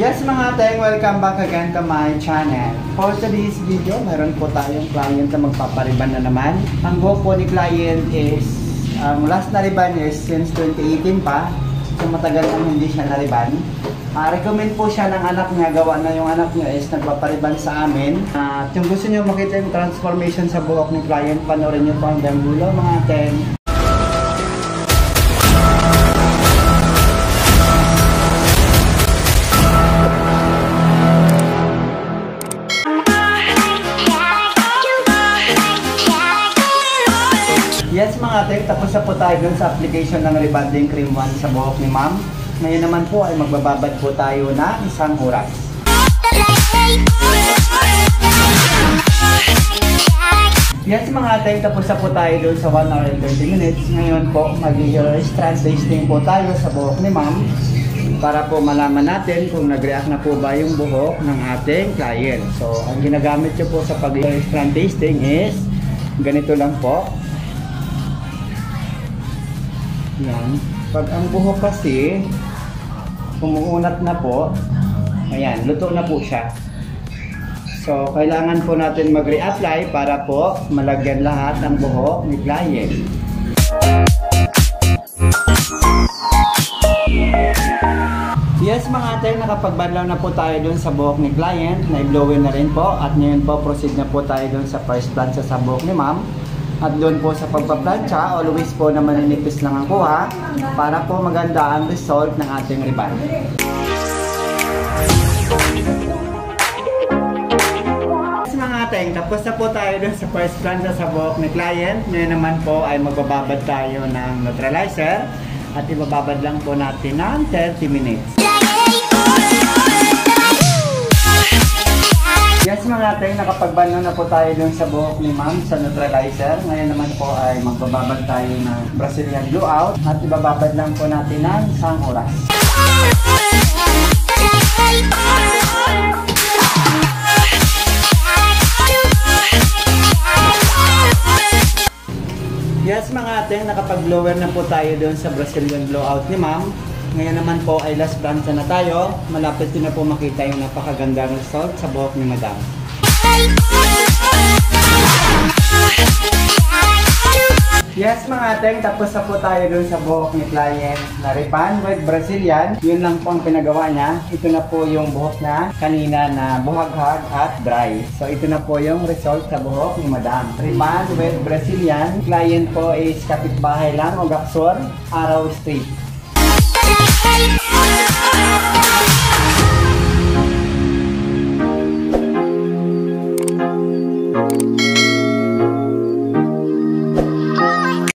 Yes mga teng, welcome back again to my channel. For today's video, meron po tayong client na magpapariban na naman. Ang buhok po ni client is, last na riban is since 2018 pa. So matagal nang hindi siya nariban. Recommend po siya ng anak niya, gawa na yung anak niya is nagpapariban sa amin. At yung gusto niyo makita yung transformation sa buhok ni client, panoorin niyo po hanggang dulo mga teng. Yes mga teng, tapos na po tayo dun sa application ng Rebonding Cream 1 sa buhok ni ma'am. Ngayon naman po ay magbababad po tayo na 1 oras. Yes mga teng, tapos na po tayo dun sa 1 hour and 30 minutes. Ngayon po mag-hair strand testing po tayo sa buhok ni ma'am para po malaman natin kung nag-react na po ba yung buhok ng ating client. So ang ginagamit nyo po sa pag-hair strand testing is ganito lang po. Yan. Pag ang buhok kasi umuunat na po, ayan, luto na po siya. So, kailangan po natin mag-reapply para po malagyan lahat ng buhok ni client. Yes mga teng, nakapagbanlaw na po tayo dun sa buhok ni client, na-blower na rin po, at ngayon po proceed na po tayo dun sa first plancha sa buhok ni ma'am. At doon po sa pagpaplansya, always po na maninipis lang ang kuha para po maganda ang result ng ating rebond. Mga teng, tapos na po tayo doon sa first plansya sa buhok ni client. Ngayon naman po ay magbababad tayo ng neutralizer at ibababad lang po natin ng 30 minutes. Yes mga teng, nakapagbanlaw na po tayo dun sa buhok ni ma'am sa neutralizer. Ngayon naman po ay magbababad tayo ng Brazilian blowout at ibababad lang po natin ng 1 oras. Yes mga teng, nakapag-blower na po tayo dun sa Brazilian blowout ni ma'am. Ngayon naman po ay last plancha na tayo. Malapit din na po makita yung napakagandang result sa buhok ni madam. Yes mga teng, tapos na po tayo dun sa buhok ni client na Rebond with Brazilian. Yun lang po ang pinagawa niya. Ito na po yung buhok na kanina na buhaghag at dry. So ito na po yung result sa buhok ni madam. Rebond with Brazilian. Client po is kapitbahay lang, ugac, Araw Street.